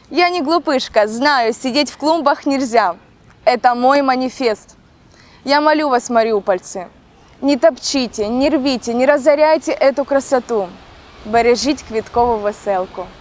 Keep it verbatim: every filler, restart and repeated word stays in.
Я не глупышка, знаю, сидеть в клумбах нельзя. Это мой манифест. Я молю вас, мариупольцы, не топчите, не рвите, не разоряйте эту красоту. Бережіть квіткову веселку.